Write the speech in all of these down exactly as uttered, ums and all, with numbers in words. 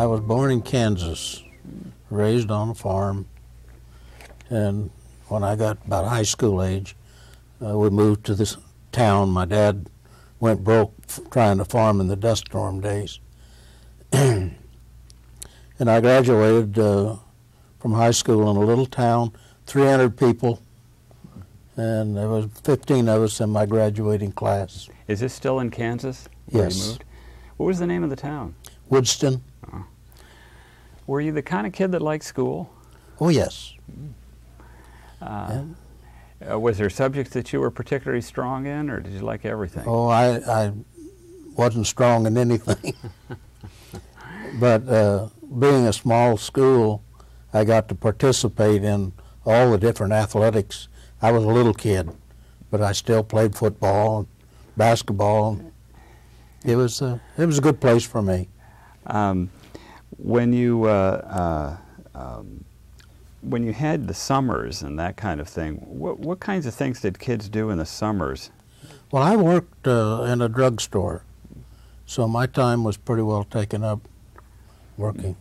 I was born in Kansas, raised on a farm, and when I got about high school age, uh, we moved to this town. My dad went broke trying to farm in the dust storm days. And I graduated uh, from high school in a little town, three hundred people, and there was fifteen of us in my graduating class. Is this still in Kansas, where Yes. you moved? What was the name of the town? Woodston. Oh. Were you the kind of kid that liked school? Oh, yes. Uh, uh, was there subjects that you were particularly strong in, or did you like everything? Oh, I, I wasn't strong in anything. But uh, being a small school, I got to participate in all the different athletics. I was a little kid, but I still played football and basketball. It was a, it was a good place for me. Um, when you uh, uh, um, when you had the summers and that kind of thing, what what kinds of things did kids do in the summers? Well, I worked uh, in a drugstore, so my time was pretty well taken up working.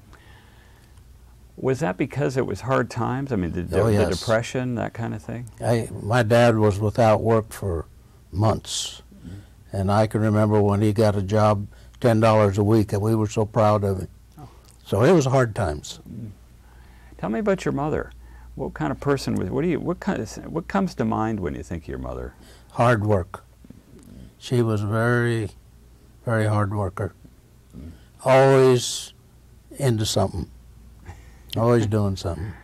Was that because it was hard times? I mean, the, Oh, the yes. depression, that kind of thing? I, my dad was without work for months, and I can remember when he got a job, ten dollars a week, and we were so proud of him. Oh. So it was hard times. Tell me about your mother. What kind of person was? What do you? What kind of? What comes to mind when you think of your mother? Hard work. She was very, very hard worker. Always into something. Always doing something.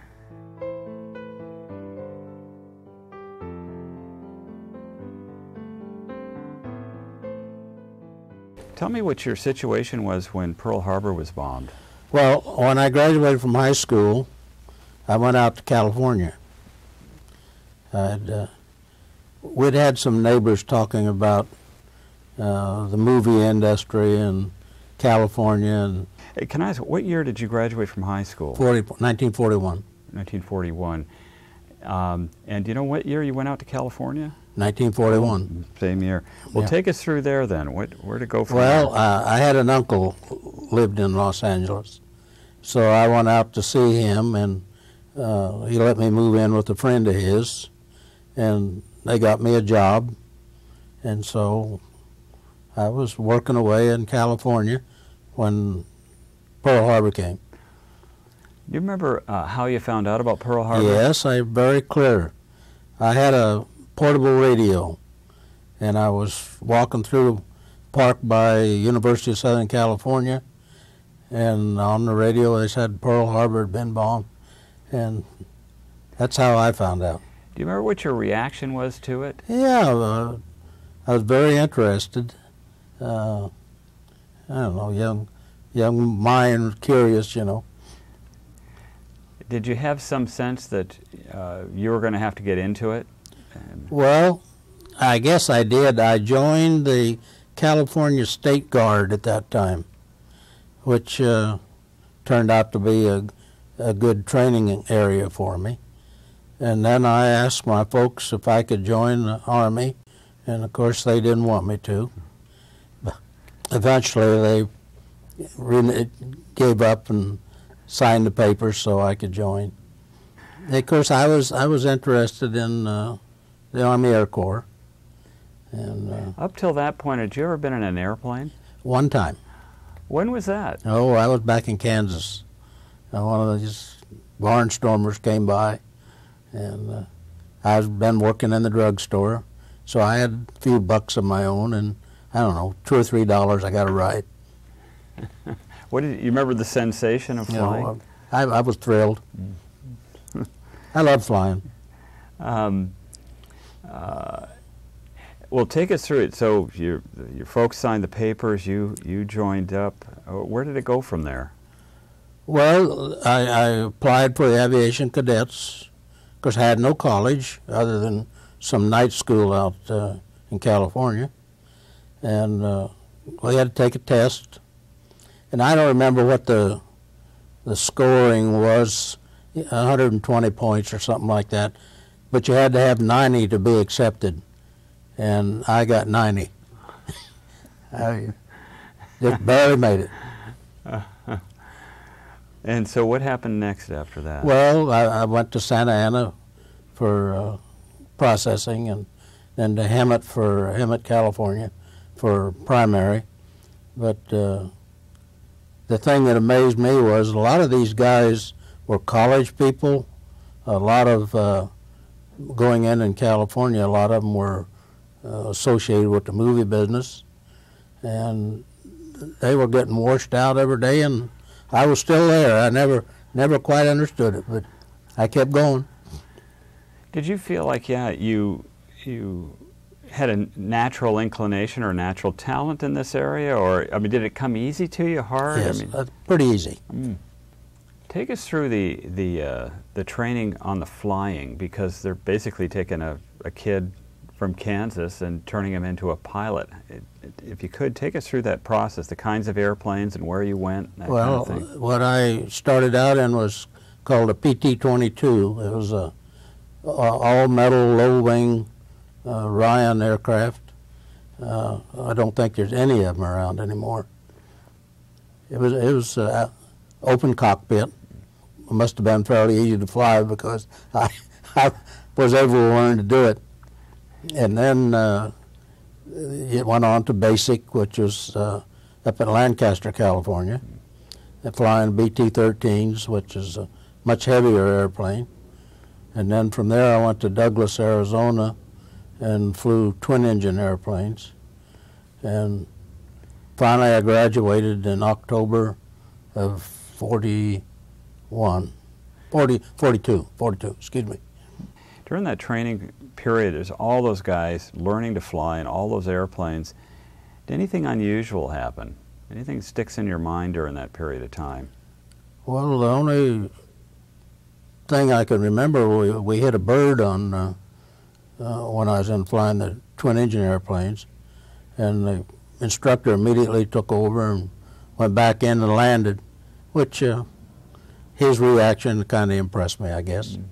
Tell me what your situation was when Pearl Harbor was bombed. Well, when I graduated from high school, I went out to California. I'd, uh, we'd had some neighbors talking about uh, the movie industry in California in Hey, can I ask, what year did you graduate from high school? nineteen forty-one. nineteen forty-one. Um, and do you know what year you went out to California? nineteen forty-one. Same year. Well, Yeah. take us through there then. What, where to go from Well, there? uh, I had an uncle who lived in Los Angeles, so I went out to see him, and uh, he let me move in with a friend of his, and they got me a job, and so I was working away in California when Pearl Harbor came. Do you remember uh, how you found out about Pearl Harbor? Yes, I'm very clear. I had a portable radio, and I was walking through the park by University of Southern California, and on the radio they said Pearl Harbor had been bombed, and that's how I found out. Do you remember what your reaction was to it? Yeah, uh, I was very interested. Uh, I don't know, young, young mind, curious, you know. Did you have some sense that uh, you were going to have to get into it? And Well, I guess I did. I joined the California State Guard at that time, which uh, turned out to be a, a good training area for me. And then I asked my folks if I could join the Army, and of course they didn't want me to. But eventually they re- gave up and signed the papers so I could join. And of course, I was I was interested in uh, the Army Air Corps, and uh, up till that point, had you ever been in an airplane? one time, When was that? oh, I was back in Kansas, and one of these barnstormers came by, and uh, I've been working in the drugstore, so I had a few bucks of my own, and I don't know, two or three dollars. I got a ride. What did you remember the sensation of You flying? know, I, I was thrilled. I love flying. Um, uh, well, take us through it. So your your folks signed the papers. You you joined up. Uh, Where did it go from there? Well, I, I applied for the aviation cadets because I had no college other than some night school out uh, in California, and uh, we had to take a test. And I don't remember what the the scoring was, one hundred twenty points or something like that, but you had to have ninety to be accepted, and I got ninety. I just barely made it. And so what happened next after that? Well, I, I went to Santa Ana for uh, processing, and then to Hemet for Hemet, California, for primary. But uh, the thing that amazed me was a lot of these guys were college people. A lot of uh, going in in California, a lot of them were uh, associated with the movie business, and they were getting washed out every day, and I was still there. I never, never quite understood it, but I kept going. Did you feel like, yeah, you you had a natural inclination or natural talent in this area, or I mean, did it come easy to you, hard? Yes, I mean, uh, pretty easy. Mm. Take us through the the uh, the training on the flying, because they're basically taking a, a kid from Kansas and turning him into a pilot. It, it, if you could, take us through that process, the kinds of airplanes and where you went, that Well, kind of thing. what I started out in was called a P T twenty-two. It was a, a all-metal, low-wing uh, Ryan aircraft. Uh, I don't think there's any of them around anymore. It was it was uh, open cockpit. It must have been fairly easy to fly because I, I was able to learn to do it. And then uh, it went on to basic, which was uh, up in Lancaster, California, and flying B T thirteens, which is a much heavier airplane. And then from there I went to Douglas, Arizona, and flew twin-engine airplanes. And finally I graduated in October of forty-one, forty, forty-two, forty-two, excuse me. During that training period, there's all those guys learning to fly in all those airplanes. Did anything unusual happen? Anything sticks in your mind during that period of time? Well, the only thing I can remember, we, we hit a bird on uh, uh, when I was in flying the twin-engine airplanes, and the instructor immediately took over and went back in and landed, which uh, his reaction kind of impressed me, I guess. Mm.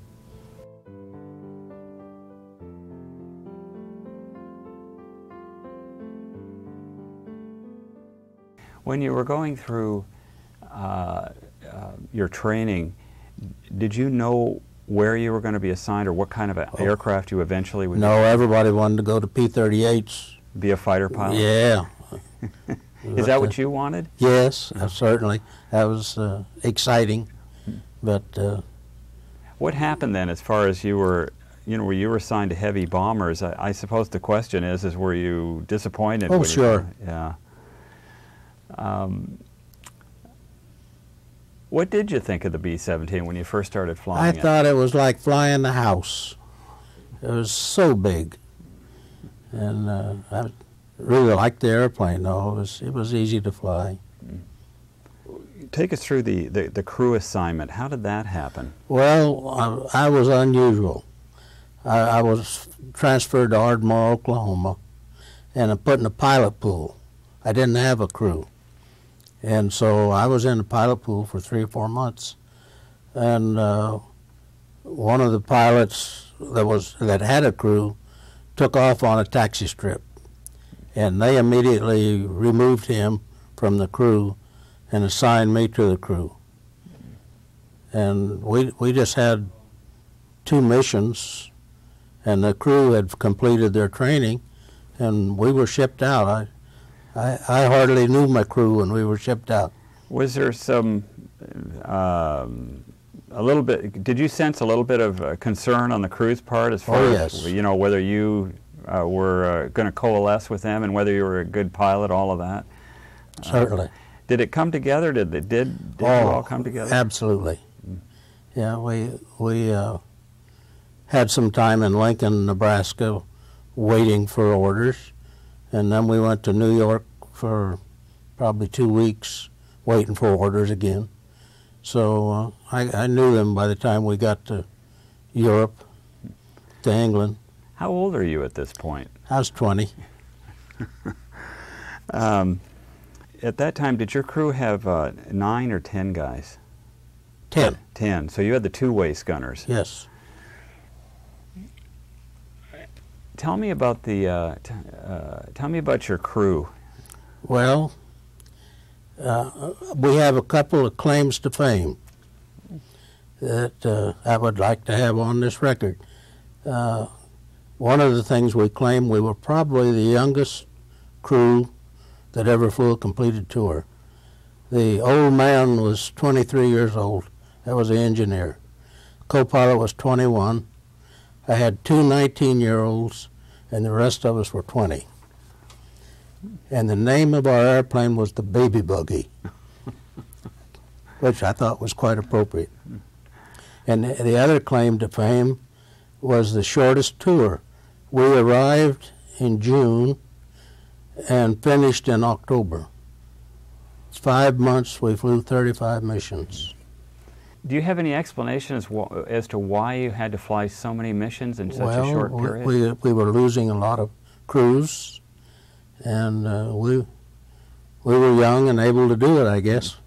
When you were going through uh, uh, your training, did you know where you were going to be assigned or what kind of a oh. aircraft you eventually would? No, everybody wanted to go to P thirty-eights. Be a fighter pilot? Yeah. Is that what you wanted? Yes, uh, certainly. That was uh, exciting, but... Uh, what happened then as far as you were, you know, where you were assigned to heavy bombers? I, I suppose the question is, is were you disappointed? Oh, sure. You, yeah. Um, what did you think of the B seventeen when you first started flying I it? thought it was like flying the house. It was so big. And uh, I really liked the airplane, though. It was, it was easy to fly. Take us through the, the, the crew assignment. How did that happen? Well, I, I was unusual. I, I was transferred to Ardmore, Oklahoma, and I put in a pilot pool. I didn't have a crew. And so I was in the pilot pool for three or four months. And uh, one of the pilots that was that had a crew took off on a taxi strip. And they immediately removed him from the crew and assigned me to the crew. And we, we just had two missions, and the crew had completed their training, and we were shipped out. I, I, I hardly knew my crew when we were shipped out. Was there some, um, a little bit, did you sense a little bit of uh, concern on the crew's part as far oh, as, yes. you know, whether you uh, were uh, going to coalesce with them and whether you were a good pilot, all of that? Certainly. Uh, did it come together? Did they, did, did oh, you all come together? Absolutely. Mm. Yeah, we, we uh, had some time in Lincoln, Nebraska, waiting for orders. And then we went to New York for probably two weeks waiting for orders again. So uh, I, I knew them by the time we got to Europe, to England. How old are you at this point? I was twenty. um, at that time, did your crew have uh, nine or ten guys? Ten. Ten. So you had the two waist gunners. Yes. Tell me about the. Uh, t uh, tell me about your crew. Well, Uh, we have a couple of claims to fame that uh, I would like to have on this record. Uh, one of the things we claim, we were probably the youngest crew that ever flew a completed tour. The old man was twenty-three years old. That was the engineer. Co-pilot was twenty-one. I had two nineteen-year-olds, and the rest of us were twenty. And the name of our airplane was the Baby Buggy, which I thought was quite appropriate. And the, the other claim to fame was the shortest tour. We arrived in June and finished in October. It's five months, we flew thirty-five missions. Do you have any explanation as, as to why you had to fly so many missions in such well, a short period? We, we were losing a lot of crews, and uh, we, we were young and able to do it, I guess.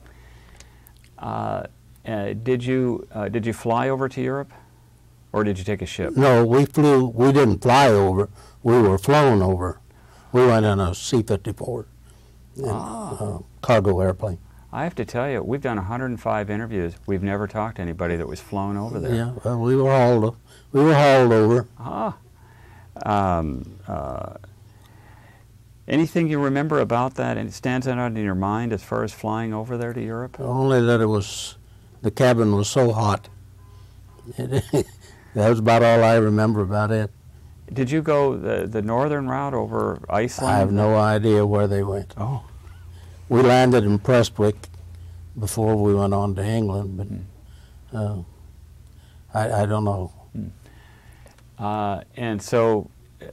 Uh, uh, did you uh, did you fly over to Europe, or did you take a ship? No, we flew. We didn't fly over. We were flown over. We went in a C fifty-four, Ah. uh, cargo airplane. I have to tell you, we've done one hundred five interviews. We've never talked to anybody that was flown over there. Yeah, well, we were hauled. We were hauled over. Ah. Um, uh, anything you remember about that and it stands out in your mind as far as flying over there to Europe? Only that it was, the cabin was so hot. It, that was about all I remember about it. Did you go the, the northern route over Iceland? I have no idea where they went. Oh. We landed in Prestwick before we went on to England, but uh, I, I don't know. Uh, and so, uh,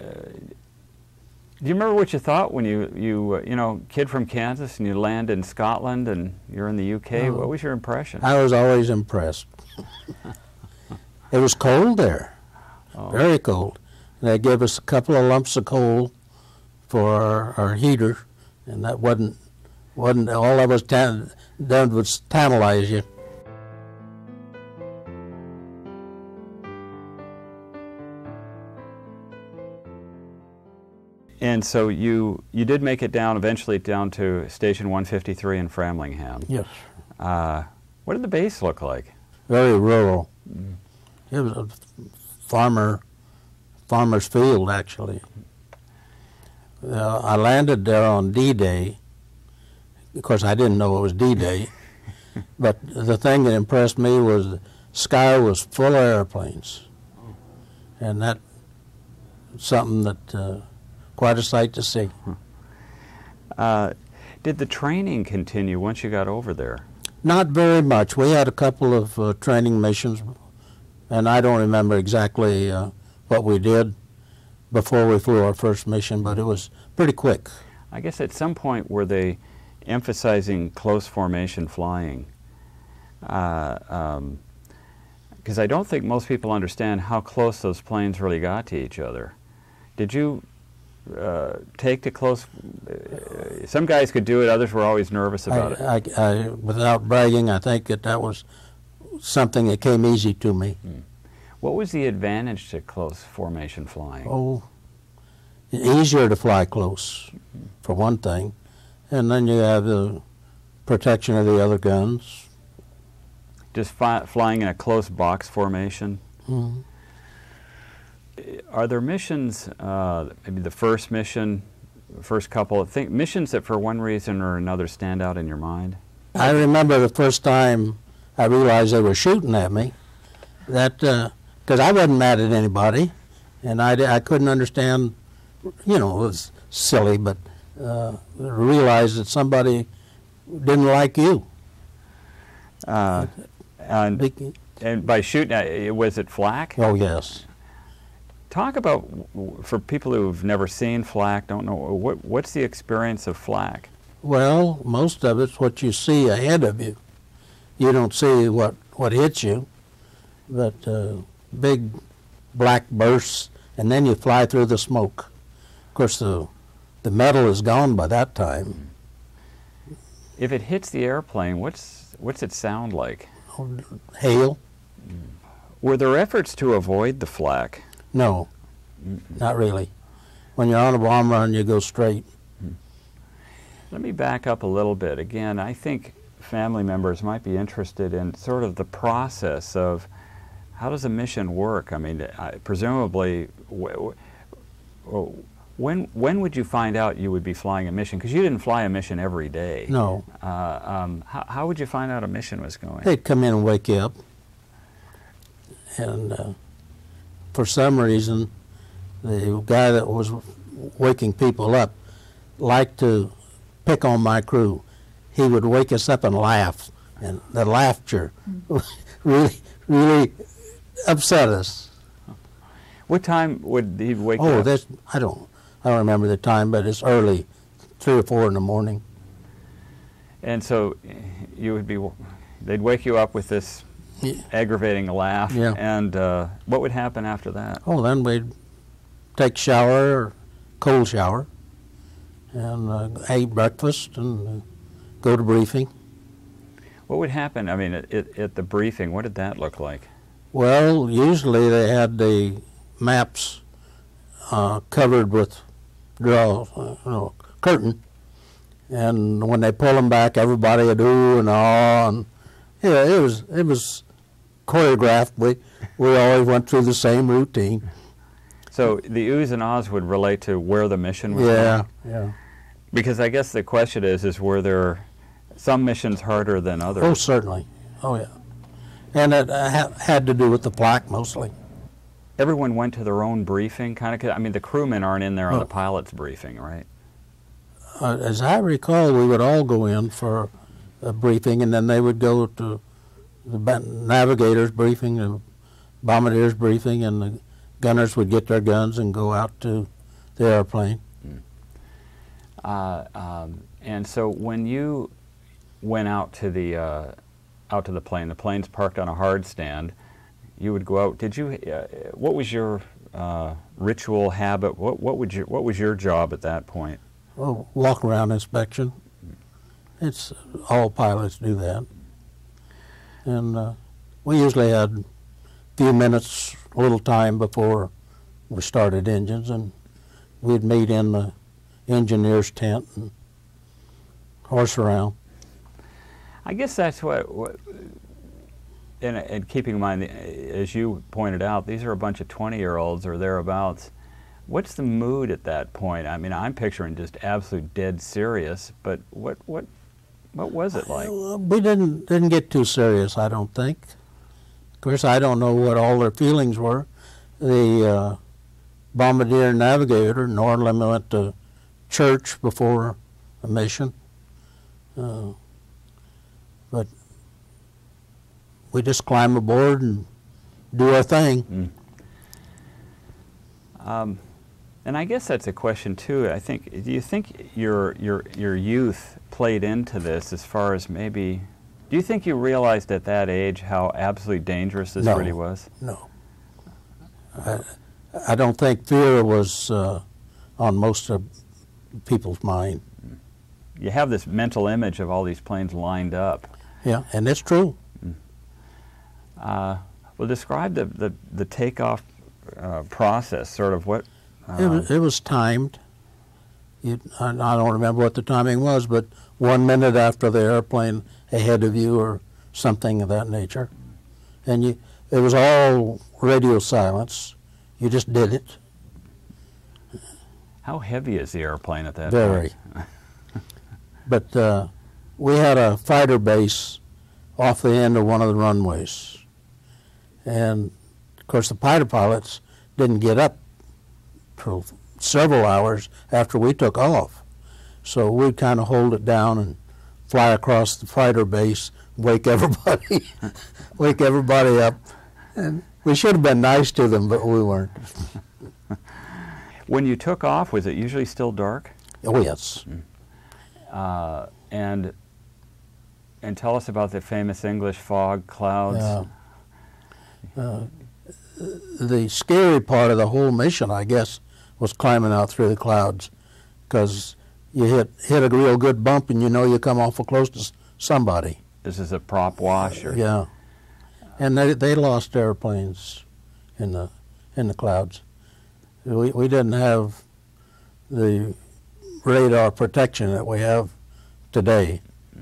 do you remember what you thought when you, you, uh, you know, kid from Kansas and you land in Scotland and you're in the U K? Oh. What was your impression? I was always impressed. It was cold there, Oh. very cold. They gave us a couple of lumps of coal for our, our heater, and that wasn't, wasn't all that was tan done was tantalize you. And so you you did make it down eventually down to Station one fifty-three in Framlingham. Yes. Uh, what did the base look like? Very rural. Mm. It was a farmer, farmer's field, actually. Uh, I landed there on D-Day. Of course, I didn't know it was D-Day. But the thing that impressed me was the sky was full of airplanes. And that something that, uh, quite a sight to see. Uh, did the training continue once you got over there? Not very much. We had a couple of uh, training missions, and I don't remember exactly uh, what we did before we flew our first mission, but it was pretty quick. I guess at some point were they emphasizing close formation flying? Because uh, um, I don't think most people understand how close those planes really got to each other. Did you uh, take to close? Uh, some guys could do it, others were always nervous about I, it. I, I, without bragging, I think that that was something that came easy to me. Hmm. What was the advantage to close formation flying? Oh, easier to fly close, mm-hmm. for one thing. And then you have the protection of the other guns. Just fi flying in a close box formation? Mm-hmm. Are there missions, uh, maybe the first mission, first couple of things, missions that for one reason or another stand out in your mind? I remember the first time I realized they were shooting at me, that, because uh, I wasn't mad at anybody, and I, I couldn't understand, you know, it was silly, but uh, realized that somebody didn't like you. Uh, and, and by shooting, uh, was it flak? Oh, yes. Talk about, for people who've never seen flak, don't know, what, what's the experience of flak? Well, most of it's what you see ahead of you. You don't see what, what hits you, but uh, big black bursts, and then you fly through the smoke. Of course, the, the metal is gone by that time. If it hits the airplane, what's, what's it sound like? Hail. Were there efforts to avoid the flak? No, not really. When you're on a bomb run, you go straight. Let me back up a little bit. Again, I think family members might be interested in sort of the process of how does a mission work? I mean, I, presumably, w w when when would you find out you would be flying a mission? Because you didn't fly a mission every day. No. Uh, um, how, how would you find out a mission was going? They'd come in and wake you up. And uh, for some reason, the guy that was waking people up liked to pick on my crew. He would wake us up and laugh, and the laughter really, really upset us. What time would he wake oh, you up? Oh, that's, I don't, I don't remember the time, but it's early, three or four in the morning. And so you would be, they'd wake you up with this yeah. aggravating laugh, yeah. and uh, what would happen after that? Oh, then we'd take shower, or cold shower, and uh, eat breakfast and uh, go to briefing. What would happen, I mean, at, at the briefing, what did that look like? Well, usually they had the maps uh, covered with draw, uh, no, curtain, and when they pull them back, everybody would ooh and ah, and yeah, it was it was choreographed. We we always went through the same routine. So the oohs and ahs would relate to where the mission was yeah, going? Yeah. Because I guess the question is, is were there some missions harder than others? Oh, certainly. Oh, yeah. And it uh, ha had to do with the plaque mostly. Everyone went to their own briefing, kind of. I mean, the crewmen aren't in there on oh. the pilot's briefing, right? Uh, as I recall, we would all go in for a briefing, and then they would go to the navigator's briefing, the bombardier's briefing, and the gunners would get their guns and go out to the airplane. Mm. Uh, um, and so when you went out to the uh, out to the plane, the plane's parked on a hard stand, you would go out. Did you? Uh, what was your uh, ritual habit? What what would you? What was your job at that point? Oh, walk around inspection. It's all pilots do that, and uh, we usually had a few minutes, a little time before we started engines, and we'd meet in the engineer's tent and horse around. I guess that's what, what and, and keeping in mind, as you pointed out, these are a bunch of twenty-year-olds or thereabouts. What's the mood at that point? I mean, I'm picturing just absolute dead serious, but what what what was it like? Uh, we didn't didn't get too serious, I don't think. Of course, I don't know what all their feelings were. The uh, bombardier and navigator normally went to church before a mission, uh, but we just climb aboard and do our thing. Mm. Um, and I guess that's a question too. I think, do you think your your your youth played into this as far as maybe? Do you think you realized at that age how absolutely dangerous this no, really was? No. I, I don't think fear was uh, on most of people's mind. You have this mental image of all these planes lined up. Yeah, and it's true. Mm. Uh, well, describe the the, the takeoff uh, process. Sort of what. Uh, It was, it was timed. You, I, I don't remember what the timing was, but one minute after the airplane ahead of you or something of that nature. And you, it was all radio silence. You just did it. How heavy is the airplane at that Very. point? But uh, we had a fighter base off the end of one of the runways. And, of course, the fighter pilots didn't get up for several hours after we took off. So we'd kind of hold it down and fly across the fighter base, wake everybody, wake everybody up. And we should have been nice to them, but we weren't. When you took off, was it usually still dark? Oh, yes. Mm. Uh, and and tell us about the famous English fog clouds. Uh, uh, the scary part of the whole mission, I guess, was climbing out through the clouds, because you hit hit a real good bump and you know you come awful close to s somebody. This is a prop wash, or yeah, and they they lost airplanes in the in the clouds. We we didn't have the radar protection that we have today.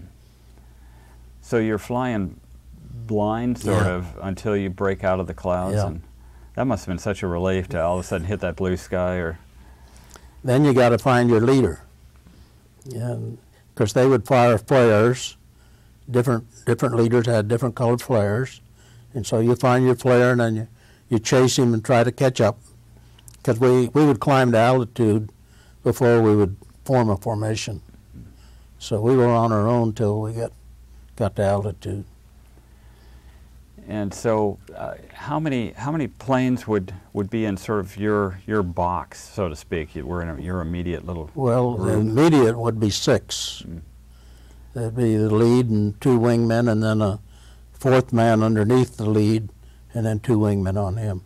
So you're flying blind, sort Yeah. of, until you break out of the clouds, Yeah. and that must have been such a relief to all of a sudden hit that blue sky. Or Then you got to find your leader, and because they would fire flares. Different different leaders had different colored flares, and so you find your flare, and then you, you chase him and try to catch up. Because we, we would climb to altitude before we would form a formation. So we were on our own till we got got to altitude. and so, uh, how many how many planes would, would be in sort of your your box, so to speak? You were in a, your immediate little. Well, the group. immediate would be six. Mm. There'd be the lead and two wingmen, and then a fourth man underneath the lead, and then two wingmen on him.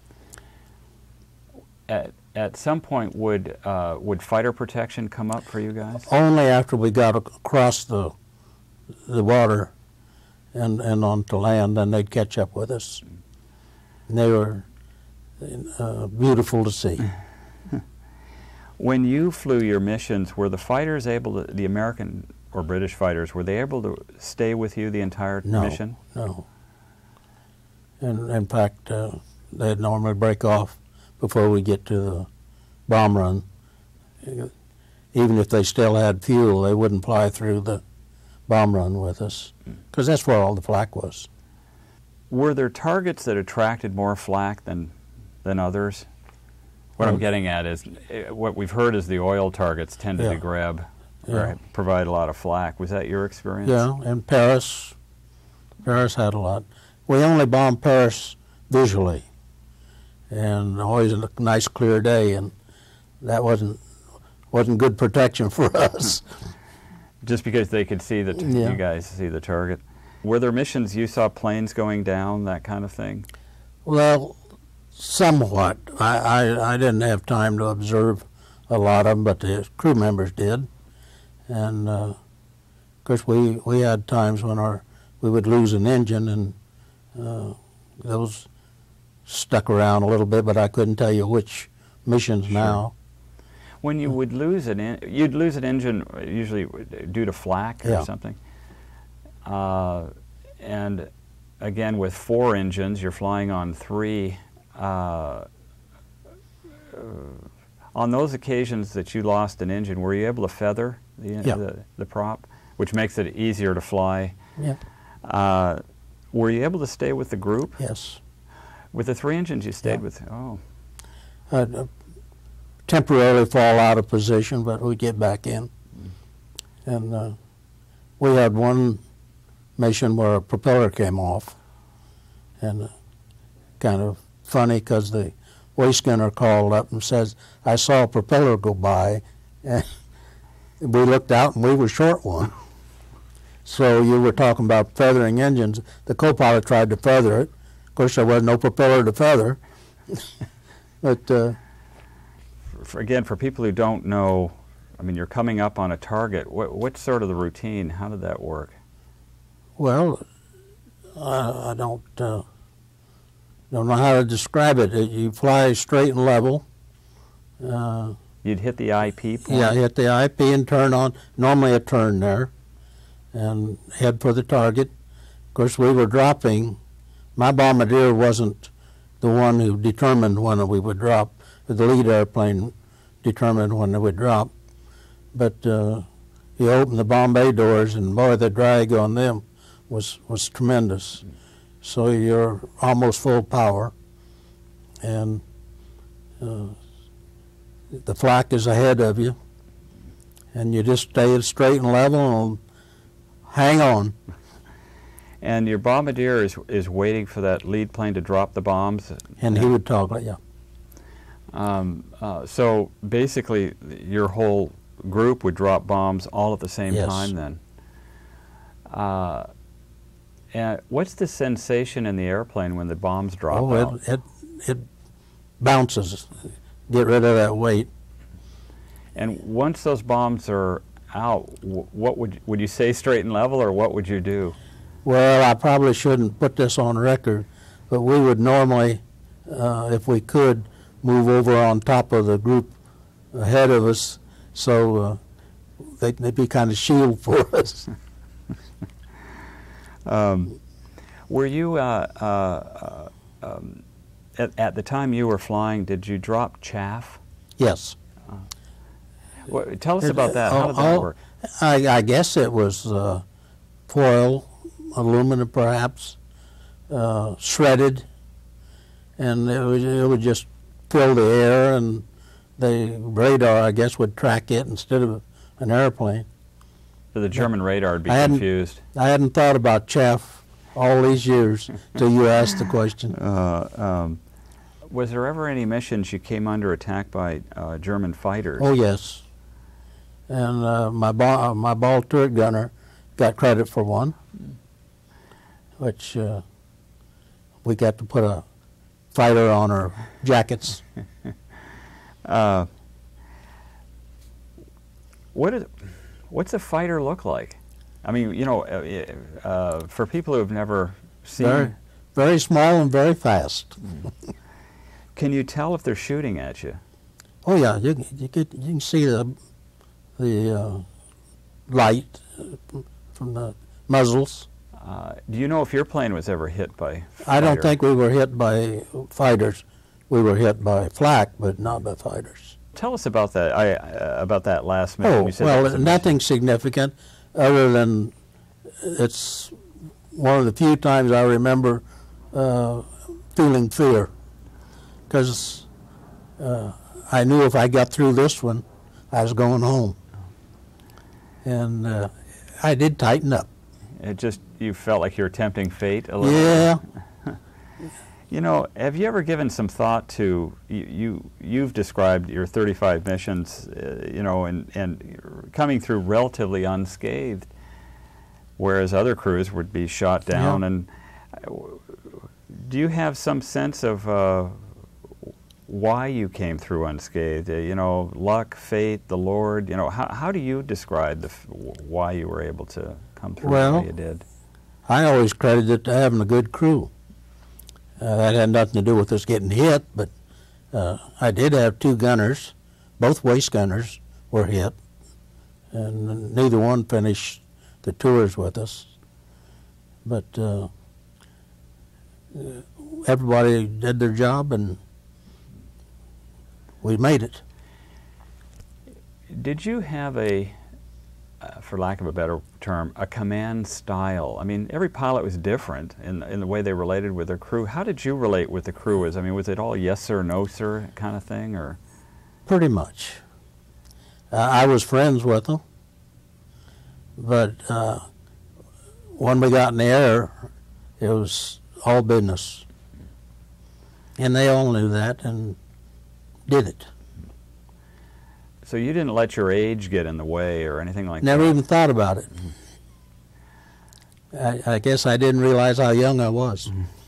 At at some point, would uh, would fighter protection come up for you guys? Only after we got ac- across the the water and and onto land, then they'd catch up with us. And they were uh, beautiful to see. When you flew your missions, were the fighters able to, the American or British fighters, were they able to stay with you the entire No, mission? no. And in fact, uh, they'd normally break off before we get to the bomb run. Even if they still had fuel, they wouldn't fly through the bomb run with us, because that's where all the flak was. Were there targets that attracted more flak than than others? What I'm Well, getting at is, eh, what we've heard is the oil targets tended Yeah. to grab Yeah. or provide a lot of flak. Was that your experience? Yeah, and Paris, Paris had a lot. We only bombed Paris visually, and always a nice clear day, and that wasn't wasn't good protection for us. Just because they could see the, t Yeah. you guys see the target. Were there missions you saw planes going down, that kind of thing? Well, somewhat. I, I, I didn't have time to observe a lot of them, but the crew members did. And, uh, of course, we, we had times when our we would lose an engine, and uh, those stuck around a little bit, but I couldn't tell you which missions Sure. now. When you would lose an en you'd lose an engine usually due to flak or Yeah. something. Uh, and again, with four engines, you're flying on three. Uh, uh, on those occasions that you lost an engine, were you able to feather the, Yeah. the, the prop, which makes it easier to fly? Yeah. Uh, were you able to stay with the group? Yes. With the three engines you stayed Yeah. with? Oh. I'd uh, temporarily fall out of position, but we'd get back in. And uh, we had one mission where a propeller came off, and uh, kind of funny because the way skinner called up and says, "I saw a propeller go by," and we looked out and we were short one. So you were talking about feathering engines. The co-pilot tried to feather it. Of course, there was no propeller to feather. But uh, For, again, for people who don't know, I mean, you're coming up on a target. What, what's sort of the routine? How did that work? well, I, I don't uh, don't know how to describe it. It- You fly straight and level. Uh, You'd hit the I P point? yeah, hit the I P and turn on. Normally a turn there, and head for the target. Of course, we were dropping. My bombardier wasn't the one who determined when we would drop. The lead airplane determined when they would drop. But uh, he opened the bomb bay doors, and boy, the drag on them was was tremendous. So you're almost full power, and uh, the flak is ahead of you, and you just stay straight and level and hang on. And your bombardier is, is waiting for that lead plane to drop the bombs? And he would toggle it, yeah. Um, uh, so basically, your whole group would drop bombs all at the same Yes. time then? Uh, and what's the sensation in the airplane when the bombs drop Oh, out? it, it, it bounces. Get rid of that weight. And once those bombs are out, wh what would would you say straight and level, or what would you do? Well, I probably shouldn't put this on record, but we would normally, uh, if we could, move over on top of the group ahead of us, so uh, they, they'd be kind of shield for us. um, were you, uh, uh, uh, um, at, at the time you were flying, did you drop chaff? Yes. Uh, well, tell us It, about that. How did that all, work? I, I guess it was uh, foil, aluminum perhaps, uh, shredded, and it would, it would just fill the air, and the radar, I guess, would track it instead of an airplane. So the German but radar would be I confused. I hadn't thought about chaff all these years till you asked the question. Uh, um, was there ever any missions you came under attack by uh, German fighters? Oh, yes. And uh, my, ball, my ball turret gunner got credit for one, which uh, we got to put a fighter on our jackets. uh, what is, what's a fighter look like? I mean, you know, uh, uh, for people who have never seen... Very, very small and very fast. Can you tell if they're shooting at you? Oh, yeah. You, you, get, you can see the, the uh, light from the muzzles. Uh, do you know if your plane was ever hit by fighter? I don't think we were hit by fighters. We were hit by flak, but not by fighters. Tell us about that. I uh, about that last mission. Oh, you said well, nothing significant, other than it's one of the few times I remember uh, feeling fear, because uh, I knew if I got through this one, I was going home, and uh, I did tighten up. It just, you felt like you were tempting fate a little? Yeah. You know, have you ever given some thought to, you, you, you've described your thirty-five missions, uh, you know, and, and coming through relatively unscathed, whereas other crews would be shot down. Yeah. And uh, do you have some sense of uh, why you came through unscathed? Uh, you know, luck, fate, the Lord, you know, how, how do you describe the f why you were able to come through well, the way you did? I always credited it to having a good crew. Uh, that had nothing to do with us getting hit, but uh, I did have two gunners. Both waist gunners were hit, and neither one finished the tours with us. But uh, everybody did their job, and we made it. Did you have a, uh, for lack of a better term, a command style? I mean, every pilot was different in, in the way they related with their crew. How did you relate with the crew? I mean, was it all yes sir, no sir kind of thing, or? Pretty much. Uh, I was friends with them, but uh, when we got in the air, it was all business. And they all knew that and did it. So you didn't let your age get in the way or anything like Never that? even thought about it. I, I guess I didn't realize how young I was.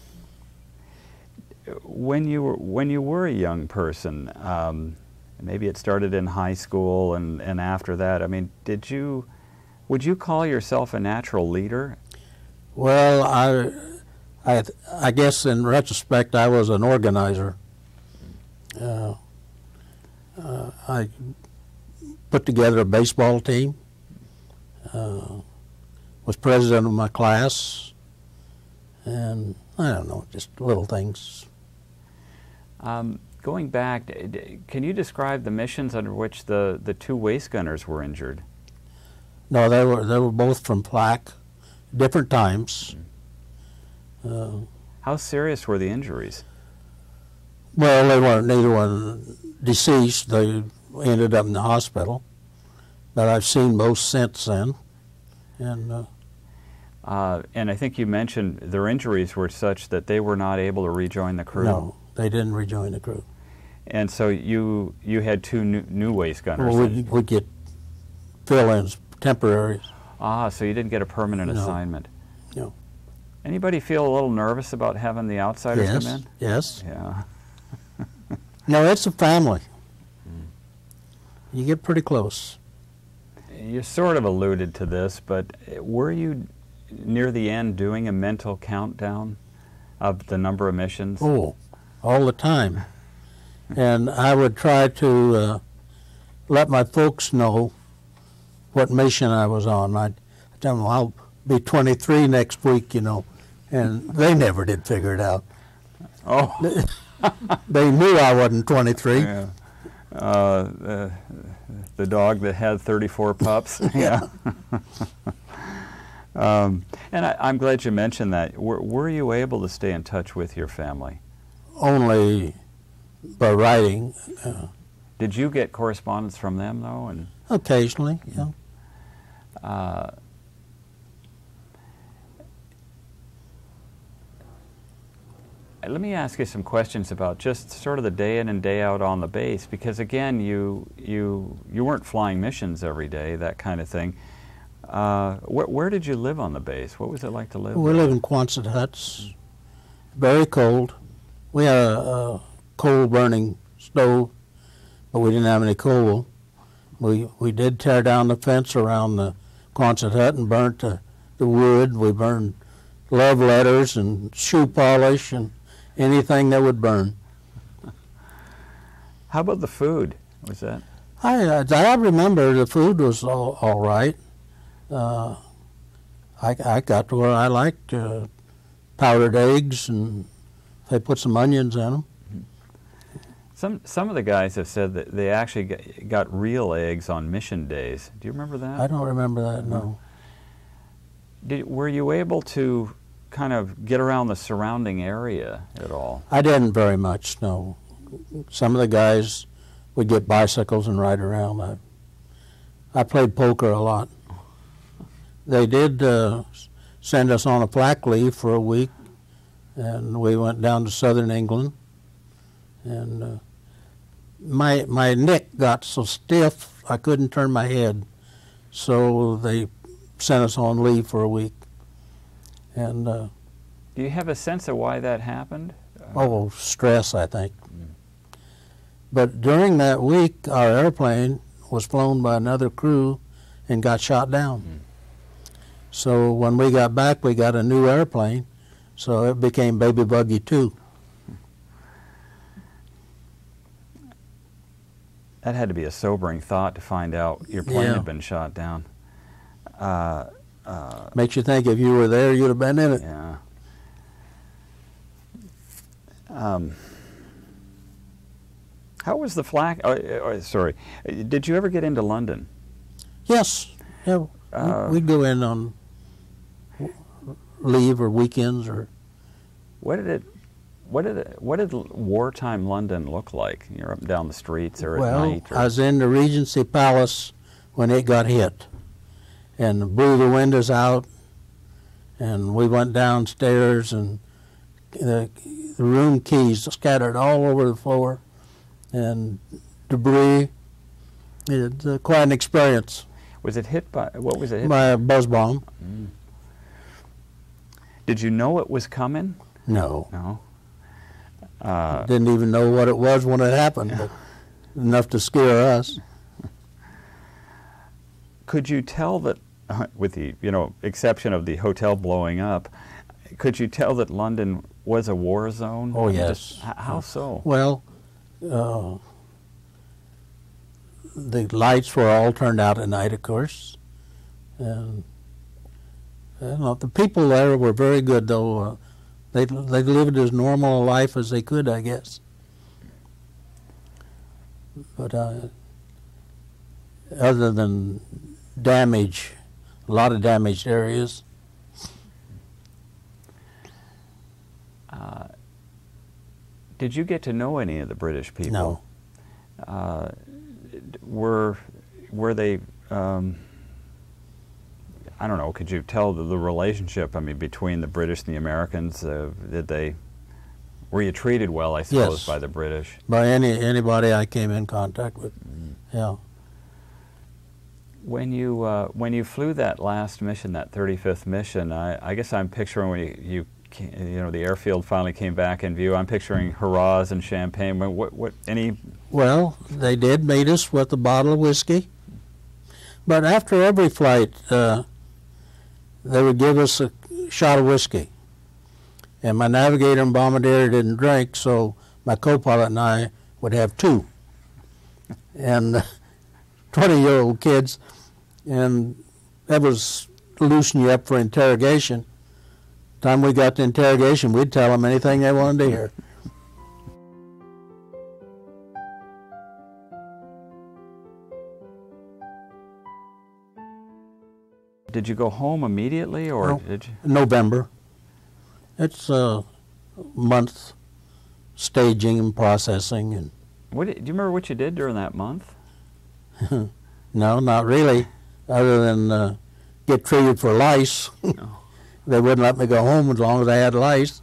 When you were, when you were a young person, um, maybe it started in high school and, and after that, I mean, did you, would you call yourself a natural leader? Well, I, I, I guess in retrospect, I was an organizer. Uh, uh, I put together a baseball team, uh, was president of my class, and I don't know, just little things. Um, going back, can you describe the missions under which the, the two waist gunners were injured? No, they were, they were both from flak, different times. Uh, How serious were the injuries? well, they weren't, neither one deceased. They ended up in the hospital, but I've seen both since then. And uh, uh, and I think you mentioned their injuries were such that they were not able to rejoin the crew. no, they didn't rejoin the crew. And so you you had two new, new waist gunners. Well, we'd, we'd get fill-ins, temporaries. Ah, so you didn't get a permanent No. assignment. No. Anybody feel a little nervous about having the outsiders Yes, come in? yes. Yeah. No, it's a family. You get pretty close. You sort of alluded to this, but were you near the end doing a mental countdown of the number of missions? Oh, all the time. And I would try to uh, let my folks know what mission I was on. I'd tell them, I'll be twenty-three next week, you know, and they never did figure it out. Oh. They knew I wasn't twenty-three. Yeah. Uh, the, the dog that had thirty-four pups. Yeah. um, and I, I'm glad you mentioned that. Were, were you able to stay in touch with your family? Only by writing. Uh, Did you get correspondence from them, though? And occasionally, yeah. Uh, let me ask you some questions about just sort of the day in and day out on the base, because again, you you you weren't flying missions every day, that kind of thing. Uh, wh where did you live on the base? What was it like to live We there? live in Quonset huts, very cold. We had a, a coal-burning stove, but we didn't have any coal. We we did tear down the fence around the Quonset hut and burnt the, the wood. We burned love letters and shoe polish and anything that would burn. How about the food? Was that? I I remember the food was all, all right. Uh, I I got to where I liked uh, powdered eggs, and they put some onions in them. Some some of the guys have said that they actually got, got real eggs on mission days. Do you remember that? I don't remember that. No. Did, were you able to kind of get around the surrounding area at all? I didn't very much. No. Some of the guys would get bicycles and ride around. I I played poker a lot. They did uh, send us on a flak leave for a week, and we went down to southern England. And uh, my my neck got so stiff I couldn't turn my head, so they sent us on leave for a week. And uh, do you have a sense of why that happened? oh, stress, I think. Mm. But during that week, our airplane was flown by another crew and got shot down. Mm. So when we got back, we got a new airplane, so it became Baby Buggy two. That had to be a sobering thought to find out your plane Yeah. had been shot down. Uh, uh, Makes you think if you were there, you'd have been in it. yeah. Um, how was the flak? Oh, oh, sorry. Did you ever get into London? Yes. Yeah. Uh, We'd go in on leave or weekends or. What did it? What did it, what did wartime London look like? You're up and down the streets or Well, at night? Or? I was in the Regency Palace when it got hit, and blew the windows out, and we went downstairs, and the, the room keys scattered all over the floor, and debris. It's uh, quite an experience. Was it hit by, what was it hit By a buzz bomb. Mm. Did you know it was coming? No. No. Uh, Didn't even know what it was when it happened, but enough to scare us. Could you tell that, uh, with the you know exception of the hotel blowing up, could you tell that London was a war zone? Oh, yes. Just, how so? Well, uh, the lights were all turned out at night, of course. And I don't know, the people there were very good, though. Uh, they they lived as normal a life as they could, I guess. But uh, other than damage, a lot of damaged areas. Uh, did you get to know any of the British people? No. Uh, were were they? Um, I don't know. Could you tell the, the relationship? I mean, between the British and the Americans, uh, did they? Were you treated well? I suppose Yes. by the British. By any anybody I came in contact with, mm. yeah. When you uh, when you flew that last mission, that thirty-fifth mission, I, I guess I'm picturing when you, you you know the airfield finally came back in view. I'm picturing hurrahs and champagne. What what any? Well, they did meet us with a bottle of whiskey, but after every flight, uh, they would give us a shot of whiskey. And my navigator and bombardier didn't drink, so my co-pilot and I would have two. And twenty-year-old kids, and that was loosen you up for interrogation. Time we got to interrogation, we'd tell them anything they wanted to hear. Did you go home immediately, or No, did you? November. It's a month staging and processing. And What did, do you remember what you did during that month? no, not really, other than uh, get treated for lice. No. They wouldn't let me go home as long as I had lice.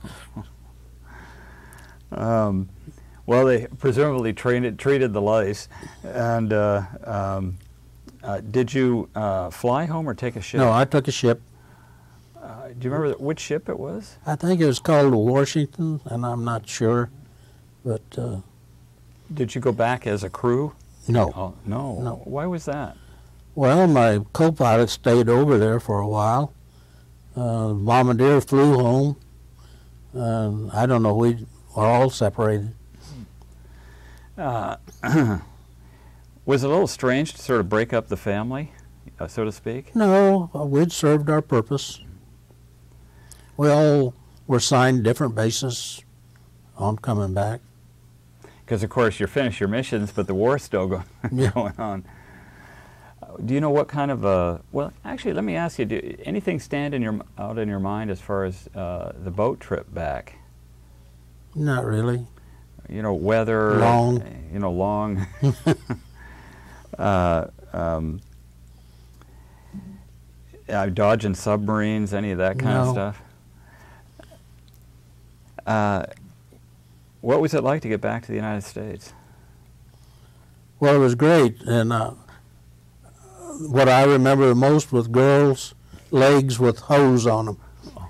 Um, well, they presumably treated, treated the lice. And uh, um, uh, did you uh, fly home or take a ship? No, I took a ship. Uh, do you remember which ship it was? I think it was called the Washington, and I'm not sure, but uh, Did you go back as a crew? no. Oh, no. No. Why was that? Well, my co-pilot stayed over there for a while. Uh, the bombardier flew home, and I don't know, we were all separated. Uh, was it a little strange to sort of break up the family, uh, so to speak? No, we'd served our purpose. We all were assigned different bases on coming back. Because, of course, you're finished your missions, but the war's still go Yeah. going on. Do you know what kind of a, well, actually, let me ask you, do anything stand in your, out in your mind as far as uh, the boat trip back? Not really. You know, weather. Long. You know, long. uh, um, uh, dodging submarines, any of that kind of No. stuff? Uh, what was it like to get back to the United States? Well, it was great, and uh, what I remember the most was girls' legs with hose on them.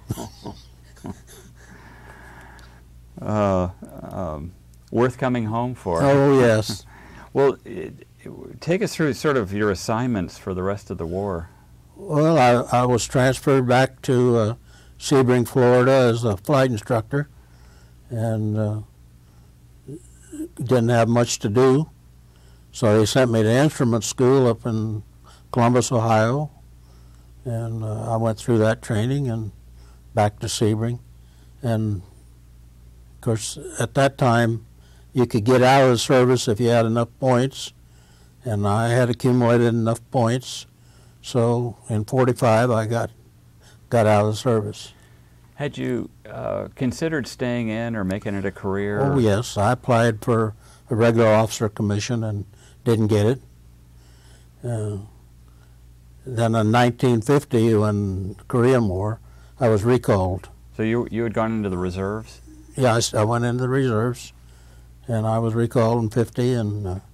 uh, um, worth coming home for. Oh, yes. Well, it, it, take us through sort of your assignments for the rest of the war. Well, I, I was transferred back to uh, Sebring, Florida as a flight instructor, and uh, didn't have much to do. So they sent me to instrument school up in Columbus, Ohio, and uh, I went through that training and back to Sebring. And, of course, at that time, you could get out of the service if you had enough points, and I had accumulated enough points. So in forty-five, I got got out of the service. Had you uh, considered staying in or making it a career? Oh, yes. I applied for a regular officer commission and didn't get it. Uh, then in nineteen fifty, when the Korean War, I was recalled. So you, you had gone into the reserves? Yeah, I, s- I went into the reserves, and I was recalled in fifty, and uh,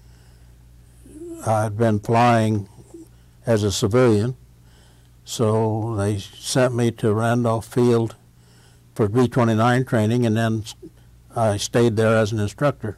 I'd been flying as a civilian, so they sent me to Randolph Field for B twenty-nine training, and then I stayed there as an instructor.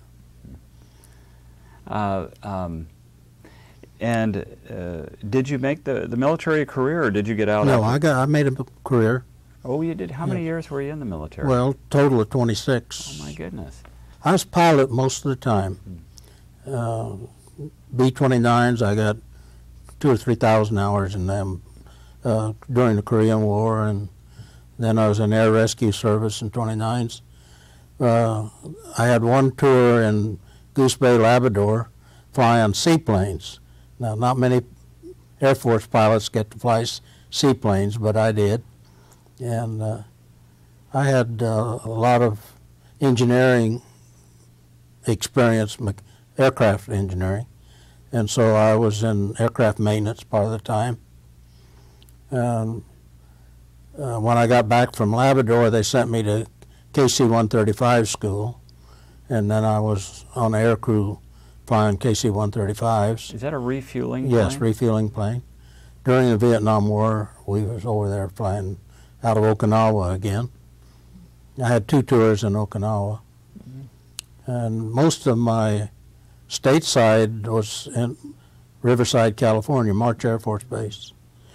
Uh, um, and uh, did you make the, the military a career, or did you get out? No, after? I got I made a career. Oh, you did? How many Yeah. years were you in the military? Well, total of twenty-six. Oh, my goodness. I was pilot most of the time. Uh, B twenty-nines, I got two or three thousand hours in them uh, during the Korean War, and then I was in Air Rescue Service in twenty-nines. Uh, I had one tour in Goose Bay, Labrador, flying seaplanes. Now, not many Air Force pilots get to fly s- seaplanes, but I did. And uh, I had uh, a lot of engineering experience, mech- aircraft engineering, and so I was in aircraft maintenance part of the time. Um, uh, when I got back from Labrador, they sent me to K C one thirty-five school, and then I was on air crew flying K C one thirty-fives. Is that a refueling Yes, plane? refueling plane. During the Vietnam War, we was over there flying out of Okinawa again. I had two tours in Okinawa. Mm-hmm. And most of my stateside was in Riverside, California, March Air Force Base.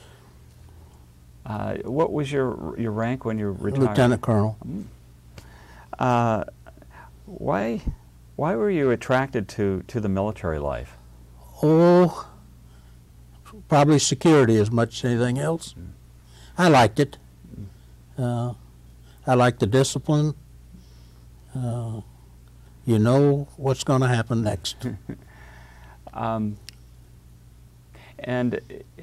Uh, what was your your rank when you retired? Lieutenant Colonel. Uh, why why were you attracted to, to the military life? Oh, probably security as much as anything else. I liked it. Uh, I liked the discipline. Uh, you know what's going to happen next. um, and,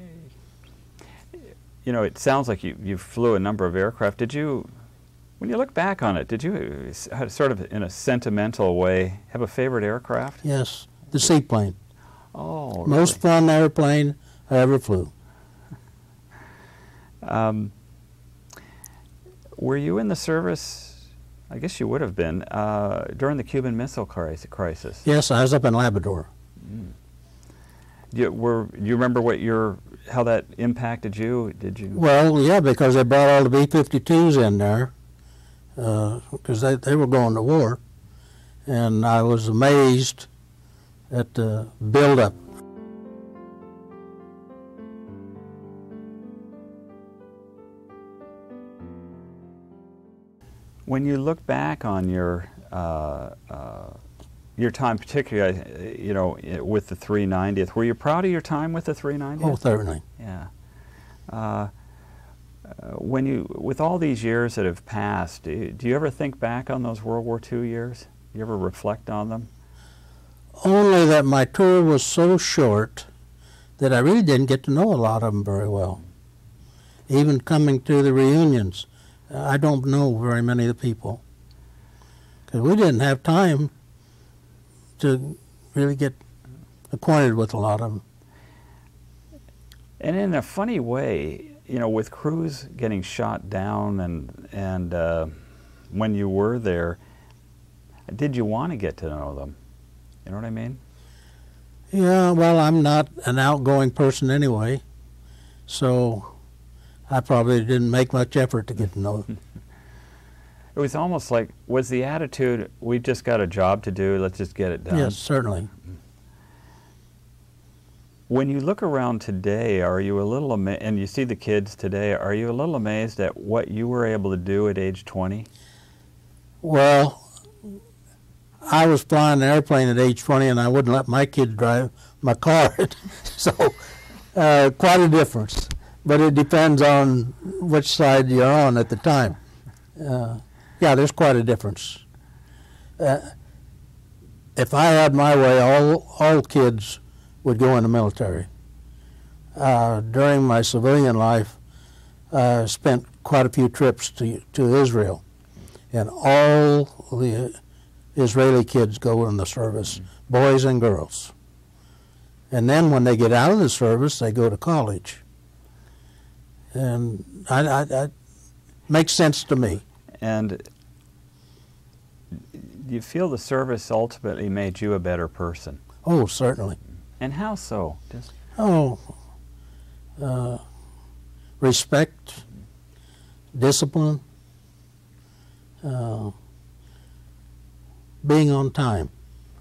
you know, it sounds like you, you flew a number of aircraft. Did you, when you look back on it, did you, sort of in a sentimental way, have a favorite aircraft? Yes, the seaplane. Oh, really? Most fun airplane I ever flew. Um, were you in the service, I guess you would have been, uh, during the Cuban Missile Crisis? Yes, I was up in Labrador. Mm. Do you, were, do you remember what your, how that impacted you? Did you? Well, yeah, because they brought all the B fifty-twos in there, because uh, they, they were going to war, and I was amazed at the buildup. When you look back on your uh, uh, your time, particularly, you know, with the three ninetieth, were you proud of your time with the three ninetieth? Oh, certainly. Yeah. Uh, uh, when you, with all these years that have passed, do you, do you ever think back on those World War Two years? Do you ever reflect on them? Only that my tour was so short that I really didn't get to know a lot of them very well. Even coming to the reunions, I don't know very many of the people, because we didn't have time to really get acquainted with a lot of them. And in a funny way, you know, with crews getting shot down and, and uh, when you were there, did you want to get to know them? You know what I mean? Yeah, well, I'm not an outgoing person anyway, so I probably didn't make much effort to get to know them. It was almost like, was the attitude, we've just got a job to do, let's just get it done? Yes, certainly. When you look around today, are you a little amazed, and you see the kids today, are you a little amazed at what you were able to do at age twenty? Well, I was flying an airplane at age twenty, and I wouldn't let my kid drive my car. So, uh, quite a difference. But it depends on which side you're on at the time. Uh, yeah, there's quite a difference. Uh, if I had my way, all, all kids would go in the military. Uh, during my civilian life, I spent quite a few trips to, to Israel, and all the Israeli kids go in the service, boys and girls. And then when they get out of the service, they go to college. And I, I, I makes sense to me. And do you feel the service ultimately made you a better person? Oh, certainly. And how so? Just oh, uh, respect, discipline, uh, being on time.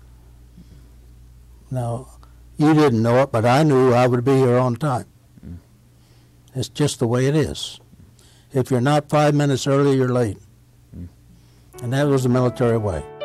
Now, you didn't know it, but I knew I would be here on time. Mm. It's just the way it is. If you're not five minutes early, you're late. Mm. And that was the military way.